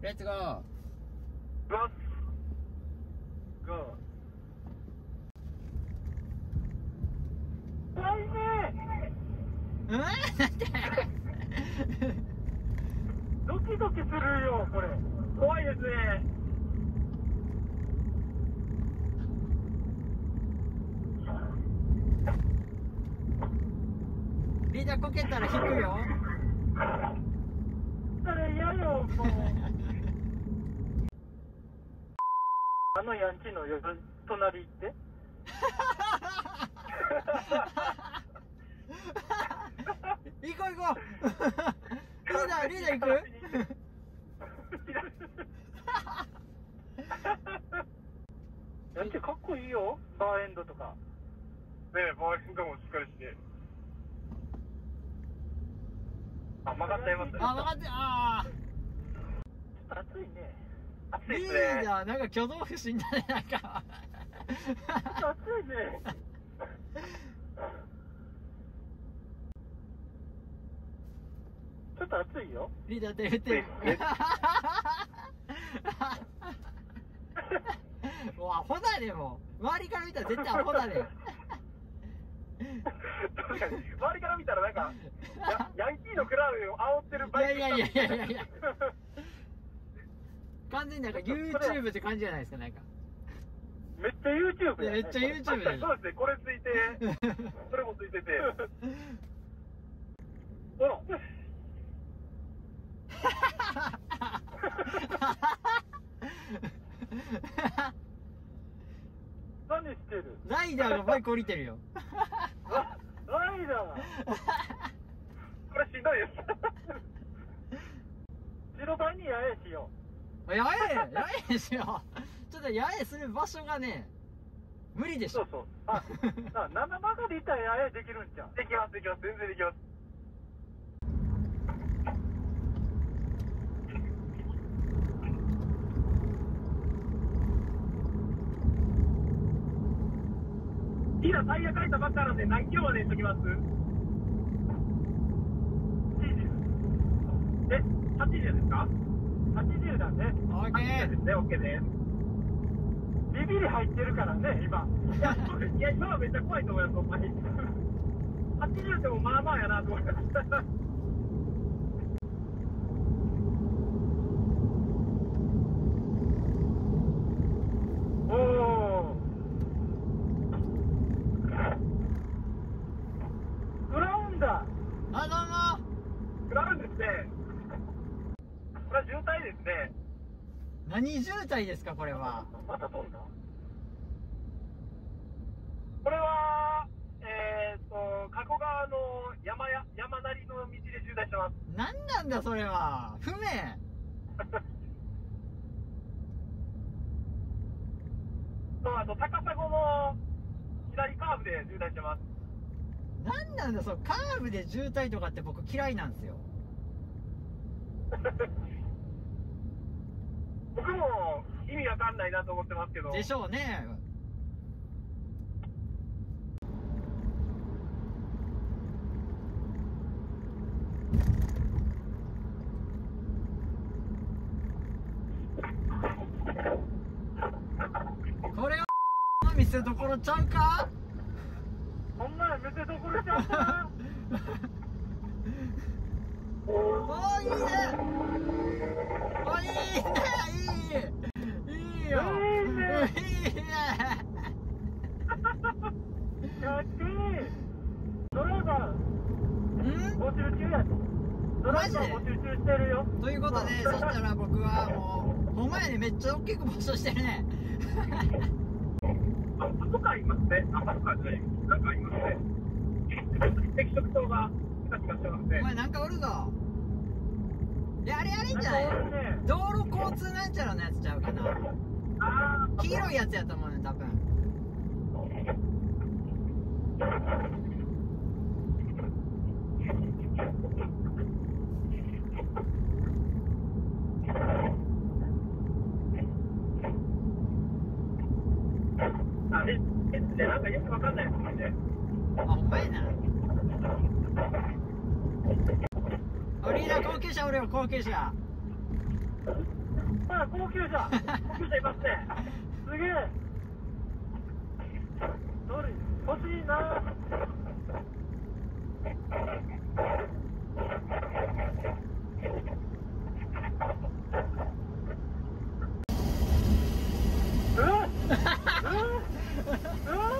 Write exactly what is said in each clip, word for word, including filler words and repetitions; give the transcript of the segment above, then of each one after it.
レッツゴー。 ゴーゴー。大ねうんなんでドキドキするよこれ。怖いですね。 リーダーこけたら引くよ。 それ嫌よもうあのヤンキーの隣行って行こう行こうリーダーリーダー行くヤンキーかっこいいよ。バーエンドとかねえ、バーエンドもしっかりして。あ、曲がっちゃいますね。 あ、分かってああ暑いね。 暑ーリいですね。 ーダーなんか挙動不審だねなんか暑いね。ちょっと暑いよ。 リーダー手振ってるもうアホだねもう周りから見たら絶対アホだね確かに、周りから見たらなんか、ヤ, ヤンキーのクラウンを煽ってるバイクいやいやいやいやいやいや完全になんか YouTube って感じじゃないですかなんかめっちゃ YouTube や、ね、 めっちゃ YouTube だよそうですね、これついて、それもついてて。 ほら。何してる？ ライダーがバイク降りてるよラライダーこれしんどいです。 白バイに八重しよやえやえですよちょっとやえする場所がね無理でう。 しょそうそう。あ、あ七曲がりいったら八重できるんじゃん。 できます、できます、全然できます。いや、タイヤ変えたばっかなんで何キロまでにしときます？え、はちじゅうですか？ はちじゅうだね。 オッケはちじゅうですね、オッケーです。 ビビり入ってるからね、今。 いや、そうです。いや、今はめっちゃ怖いと思います、ほんまに。はちじゅうでもまあまあやなと思いました。 おお。クラウンだ。 あどうもクラウンですね。これは渋滞ですね。 何渋滞ですかこれは。 また飛んだ。 これは、えーっと、加古川の山や、山なりの道で渋滞してます。 何なんだそれは不明。 と、あと、高砂の左カーブで渋滞してます。 何なんだそうカーブで渋滞とかって僕嫌いなんですよ僕も意味わかんないなと思ってますけど。 でしょうね。これは見せどころちゃうか。 ほんまや、見せどころちゃうか。 おーいいねおいいねいいいいよいいねいいねやってー。ドライバーん募集中やで。ドライバー募集中してるよ。 ということで、そしたら僕はもうほんまやねめっちゃ大きく暴走してるねあ、パトカーいますね。あ、パトカーじゃない。なんかいますね。赤色灯がピカピカしてますね。 お前なんかおるぞ。いやあれあれんじゃないなんかおるね。 道路交通なんちゃらのやつちゃうかな。 あー、 黄色いやつやと思うね多分。 あれ、え、で、なんかよくわかんないですね。 あほんまやな。おリーダー高級車おるよ高級車。 あ、高級車高級車いますね。すげえ。どれ欲しいな。うわっうわっうわ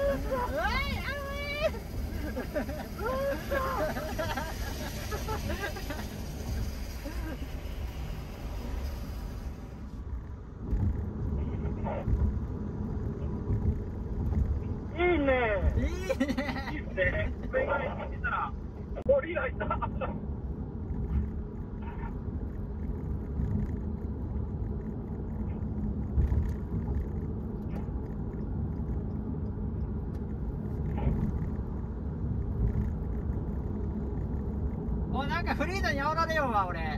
いいね。 いいね。 いいですね。メガネ見てたら、お、リーダーいた。 お、なんかフリードに煽られようわ俺。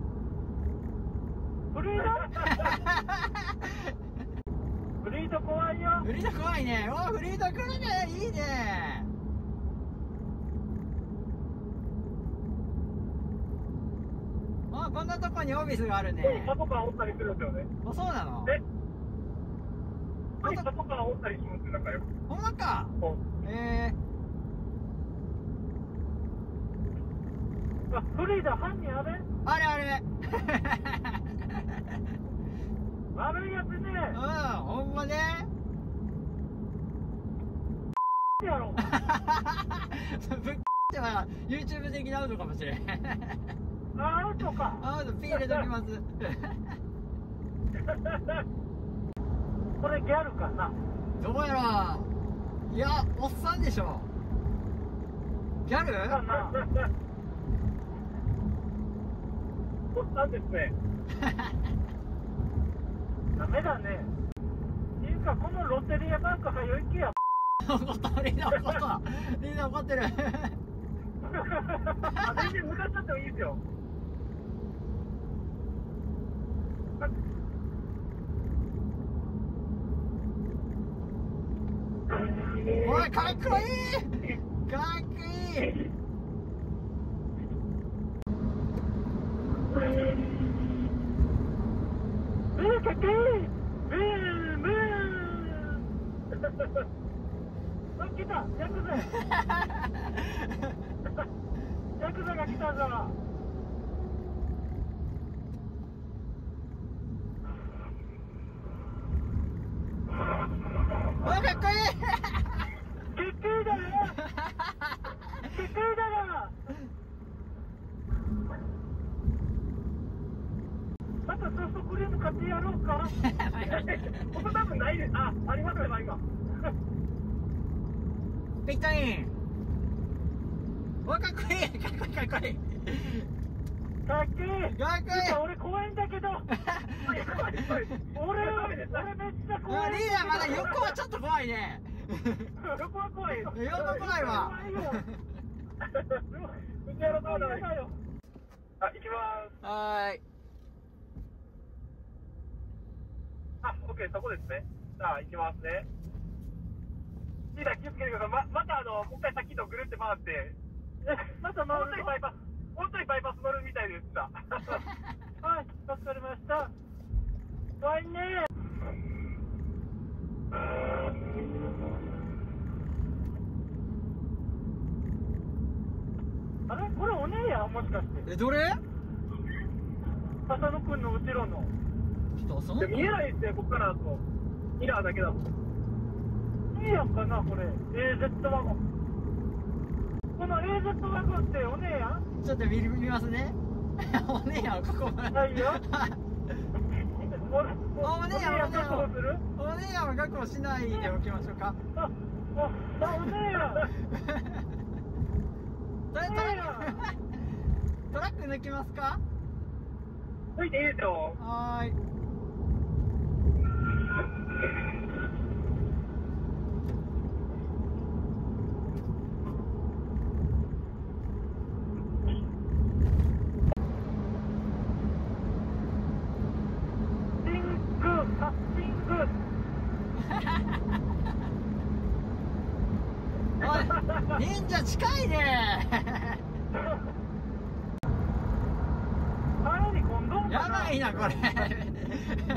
フリードフリード怖いよ。 フリード怖いね。お、フリード来るね。いいね。あ、こんなとこにオフィスがあるね。 パトカーおったりするんですよね。 あ、そうなの？ えパトカーおったりします、なんかよ。 ほんまか。えあ、フリーダ犯人あれー、あれあれ。 悪いやつね。 うん、ほんまね。 やろ。 ぶっっては YouTube 的なアウトかもしれん。 アウトか。 アウトピー入れときます。 これギャルかな。 どうやろう。いや、おっさんでしょ。ギャル？ かな。おっさんですね。ダメだね。っていうかこのロッテリアバンクはよ行けや。 怒った、リーダー怒った。リーダー怒ってる。 あ、全然向かっちゃってもいいですよ。 おい、かっこいい。かっこいい。 えー、かっこいい。ブーブー。あ、来た、ヤクザ。ヤクザが来たぞ。 おい、かっこいい。 かっこいいだろ。かっこいいだろ。またソフトクリーム買ってやろうか。ここ多分ないです。あ、ありますね、今。 ピットイン。おい、かっこいい。かっこいい、かっこいい。 かっこいい。 かっこいい。 俺怖いんだけど。俺、俺めっちゃ怖い。 リーダーまだ横はちょっと怖いね。 横は怖いよ。 横怖いわ。 怖いよ。藤原どうだよ。あ、行きます。 はーい。 あ、オッケー、そこですね。さあ、行きますね。リーダー気をつけてください。ま、またあの、もう一回さっきとぐるって回って、え、また回る。本当にバイパス、本当にバイパス乗るみたいです。はい、わかりました。怖いね。あれこれお姉やん、もしかして。 え、どれ？ 浅野くんの後ろの。 ちょっとその見えないですね、ここからだと。ミラーだけだと。いいやんかな、これ。エーゼット ワゴン。この エーゼット ワゴンってお姉やん？ ちょっと見見ますね。お姉やん、ここまで。 はいよ。おお姉やん、お姉やん。 確保する？ お姉やんは確保しないでおきましょうか。 あ、あ、あ、お姉やん。 トラトラトラック抜きますか？ 抜いていいですよ。 はーい。 シンク、あ、シンク。 おい、忍者近いね。 帰り込んどんかな。 やばいなこれ。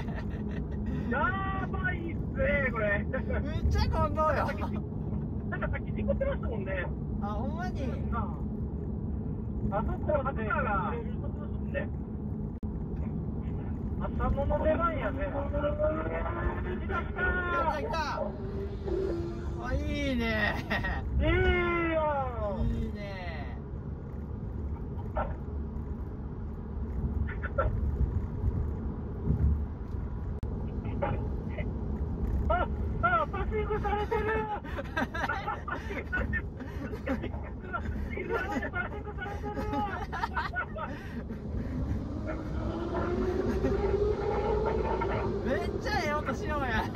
めっちゃ混んどうよ。 なんかさっき事故ってましたもんね。 あ、ほんまに。 あそこでが朝物出番やね。来た来来た来た。あ、いいね。 た。いいよ。 いいね。 あ、あ、パシングされてる。パシングされてる。パシングされてる。 めっちゃええ音しようや。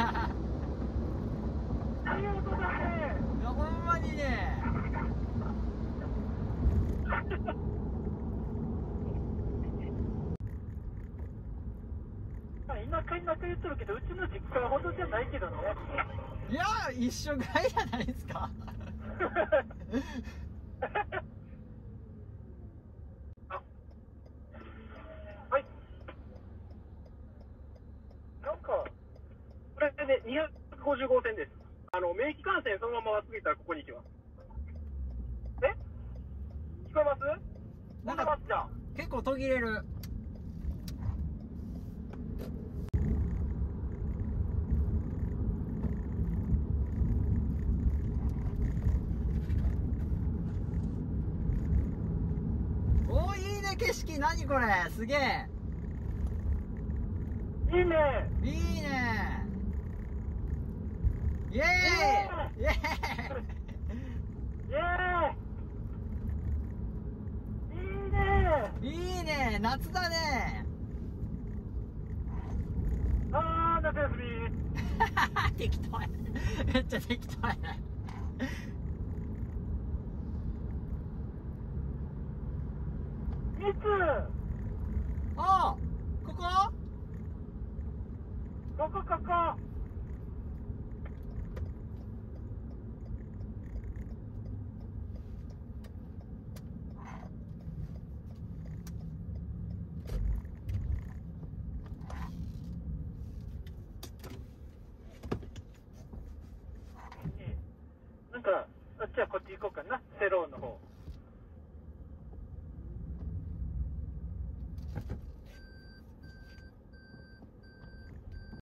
いい音だね。 いや、ほんまにね。 田舎田舎言ってるけど、うちの実家ほどじゃないけどね。 いや、一緒ぐらいじゃないですか。 はい。なんか、これでにひゃくごじゅうごせんです。あの、名機関線そのまままっすぐ行ったらここに行きます。え聞こえます？ なんか聞こえますじゃん。 結構途切れる。おー、いいね、景色。何これ、すげえ。 いいね。 いいね。イエーイ。イエイエーイ。いいね。 ーイ。いいね、夏だね。 あー、夏休み。 適当や。めっちゃ適当や。 いつ？ あ、ここ？ ここここ。なんか、あっちはこっち行こうかな、セローの方。